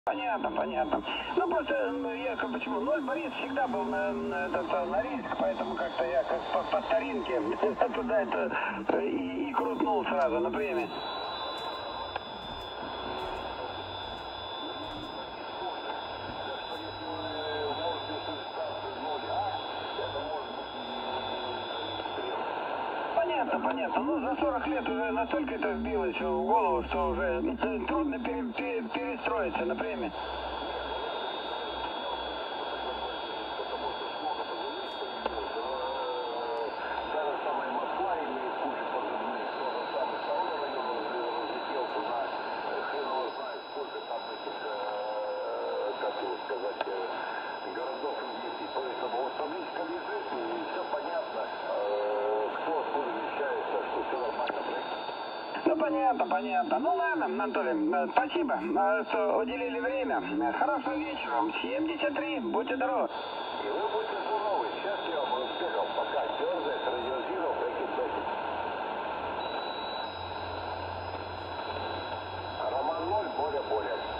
Понятно, понятно. Ну просто я почему? Ноль Борис всегда был на риск, поэтому как-то я как по старинке туда это и крутнул сразу на премии. Понятно, понятно. Ну, за 40 лет уже настолько это вбилось в голову, что уже трудно перестроиться на премии. Городов есть, поэтому вот табличка лежит, и все понятно, кто откуда вещается, что все нормально. Ну, понятно, понятно. Ну, ладно, Анатолий, спасибо, что уделили время. Хорошего вечера вам. 73, будьте здоровы. И вы будьте здоровы. Счастья вам, успехов. Пока. Дерзай, Radio Zero, Breaking Bad. Роман 0, Боря.